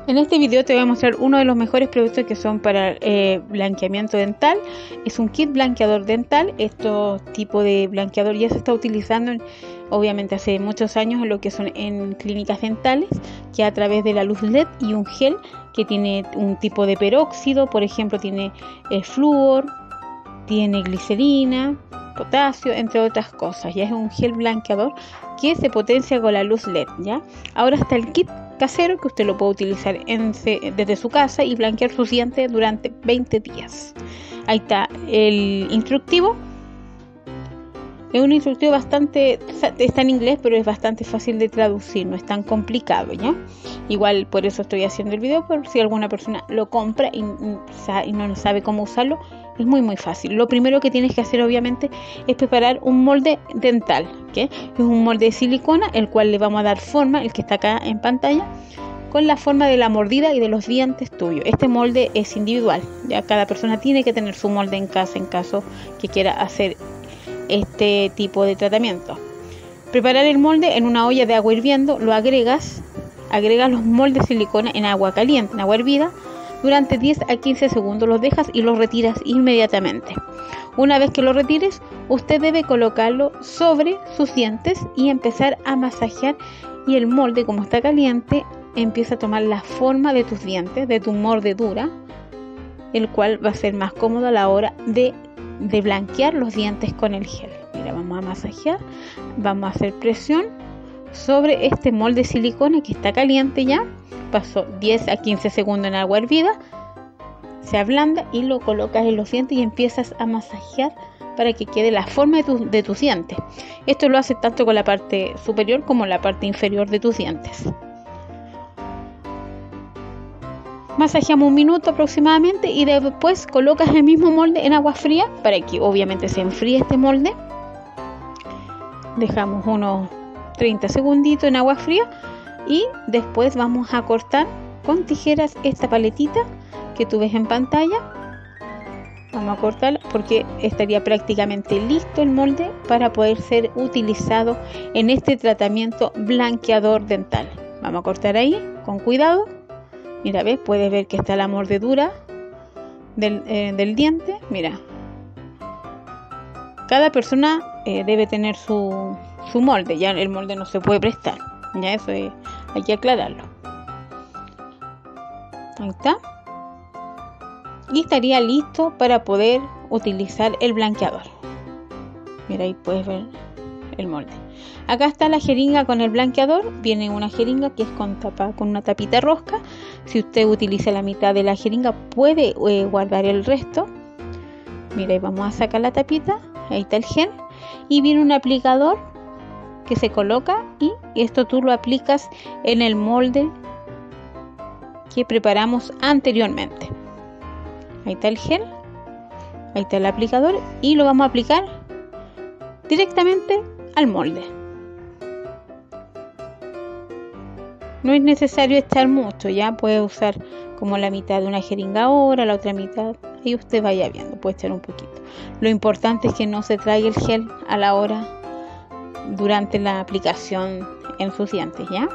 En este video te voy a mostrar uno de los mejores productos que son para blanqueamiento dental. Es un kit blanqueador dental. Este tipo de blanqueador ya se está utilizando obviamente hace muchos años en lo que son en clínicas dentales, que a través de la luz LED y un gel que tiene un tipo de peróxido, por ejemplo tiene flúor, tiene glicerina, potasio, entre otras cosas. Ya es un gel blanqueador que se potencia con la luz LED, ¿ya? Ahora está el kit casero que usted lo puede utilizar desde su casa y blanquear sus dientes durante 20 días. Ahí está el instructivo. Es un instructivo bastante, está en inglés, pero es bastante fácil de traducir, no es tan complicado, ¿ya? Igual por eso estoy haciendo el video, por si alguna persona lo compra y no sabe cómo usarlo, es muy fácil. Lo primero que tienes que hacer obviamente es preparar un molde dental, ¿okay? Es un molde de silicona, el cual le vamos a dar forma, el que está acá en pantalla, con la forma de la mordida y de los dientes tuyos. Este molde es individual, ya cada persona tiene que tener su molde en casa en caso que quiera hacer este tipo de tratamiento. Preparar el molde en una olla de agua hirviendo, lo agregas los moldes de silicona en agua caliente, en agua hervida, durante 10 a 15 segundos, los dejas y los retiras inmediatamente. Una vez que lo retires, usted debe colocarlo sobre sus dientes y empezar a masajear, y el molde, como está caliente, empieza a tomar la forma de tus dientes, de tu mordedura, el cual va a ser más cómodo a la hora de blanquear los dientes con el gel. Mira, vamos a masajear, vamos a hacer presión sobre este molde de silicona que está caliente ya. Pasó 10 a 15 segundos en agua hervida, se ablanda y lo colocas en los dientes y empiezas a masajear para que quede la forma de tus dientes. Esto lo hace tanto con la parte superior como la parte inferior de tus dientes. Masajeamos 1 minuto aproximadamente y después colocas el mismo molde en agua fría para que obviamente se enfríe este molde. Dejamos unos 30 segunditos en agua fría y después vamos a cortar con tijeras esta paletita que tú ves en pantalla. Vamos a cortarla porque estaría prácticamente listo el molde para poder ser utilizado en este tratamiento blanqueador dental. Vamos a cortar ahí con cuidado. Mira, ¿ves? Puedes ver que está la mordedura del diente. Mira, cada persona debe tener su molde. Ya el molde no se puede prestar. Ya eso hay que aclararlo. Ahí está. Y estaría listo para poder utilizar el blanqueador. Mira, ahí puedes ver el molde. Acá está la jeringa con el blanqueador. Viene una jeringa que es con una tapita rosca. Si usted utiliza la mitad de la jeringa puede guardar el resto. Mira, y vamos a sacar la tapita. Ahí está el gel. Y viene un aplicador que se coloca y esto tú lo aplicas en el molde que preparamos anteriormente. Ahí está el gel. Ahí está el aplicador y lo vamos a aplicar directamente al molde. No es necesario echar mucho, ya puede usar como la mitad de una jeringa ahora, la otra mitad, y usted vaya viendo, puede echar un poquito. Lo importante es que no se traiga el gel a la hora durante la aplicación en sus dientes, ¿ya?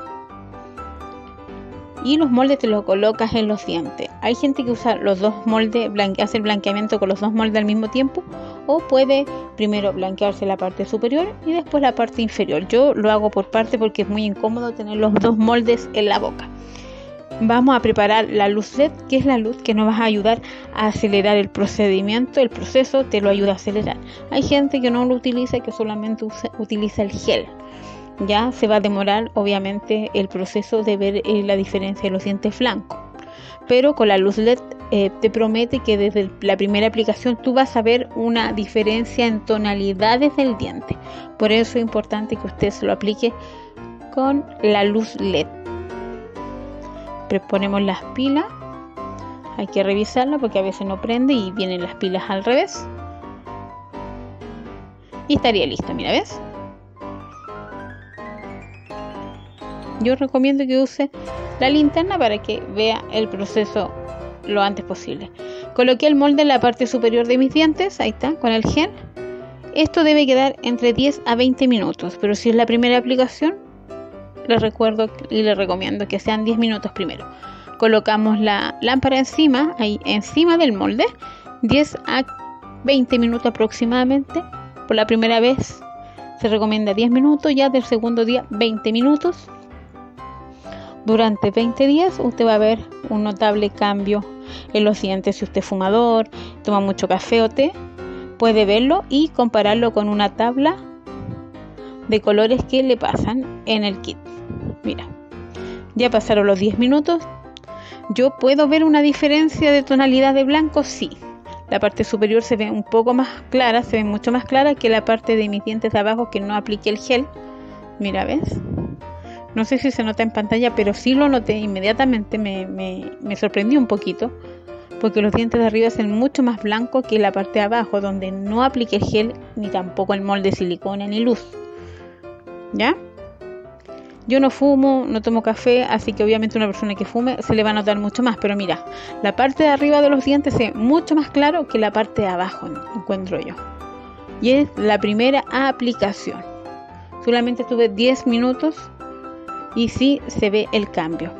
Y los moldes te los colocas en los dientes. Hay gente que usa los dos moldes, hace el blanqueamiento con los dos moldes al mismo tiempo, o puede primero blanquearse la parte superior y después la parte inferior. Yo lo hago por parte porque es muy incómodo tener los dos moldes en la boca. Vamos a preparar la luz LED, que es la luz que nos va a ayudar a acelerar el procedimiento, el proceso te lo ayuda a acelerar. Hay gente que no lo utiliza, que solamente utiliza el gel. Ya se va a demorar obviamente el proceso de ver la diferencia de los dientes blancos, pero con la luz LED te promete que desde la primera aplicación tú vas a ver una diferencia en tonalidades del diente. Por eso es importante que usted se lo aplique con la luz LED. Ponemos las pilas, hay que revisarla porque a veces no prende y vienen las pilas al revés, y estaría listo. Mira, ¿ves? Yo recomiendo que use la linterna para que vea el proceso lo antes posible. Coloqué el molde en la parte superior de mis dientes, ahí está, con el gel. Esto debe quedar entre 10 a 20 minutos, pero si es la primera aplicación, les recuerdo y les recomiendo que sean 10 minutos primero. Colocamos la lámpara encima, ahí encima del molde, 10 a 20 minutos aproximadamente. Por la primera vez se recomienda 10 minutos, ya del segundo día 20 minutos. Durante 20 días usted va a ver un notable cambio en los dientes. Si usted es fumador, toma mucho café o té, puede verlo y compararlo con una tabla de colores que le pasan en el kit. Mira, ya pasaron los 10 minutos. ¿Yo puedo ver una diferencia de tonalidad de blanco? Sí. La parte superior se ve un poco más clara, se ve mucho más clara que la parte de mis dientes de abajo que no apliqué el gel. Mira, ¿ves? No sé si se nota en pantalla, pero sí lo noté inmediatamente. Me sorprendió un poquito, porque los dientes de arriba se ven mucho más blancos que la parte de abajo, donde no apliqué el gel, ni tampoco el molde de silicona ni luz. ¿Ya? Yo no fumo, no tomo café, así que obviamente una persona que fume se le va a notar mucho más. Pero mira, la parte de arriba de los dientes se ve mucho más claro que la parte de abajo, encuentro yo. Y es la primera aplicación. Solamente estuve 10 minutos y sí se ve el cambio.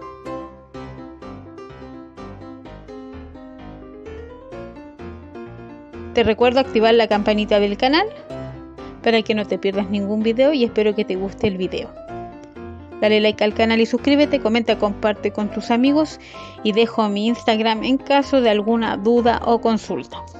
Te recuerdo activar la campanita del canal para que no te pierdas ningún video y espero que te guste el video. Dale like al canal y suscríbete, comenta, comparte con tus amigos y dejo mi Instagram en caso de alguna duda o consulta.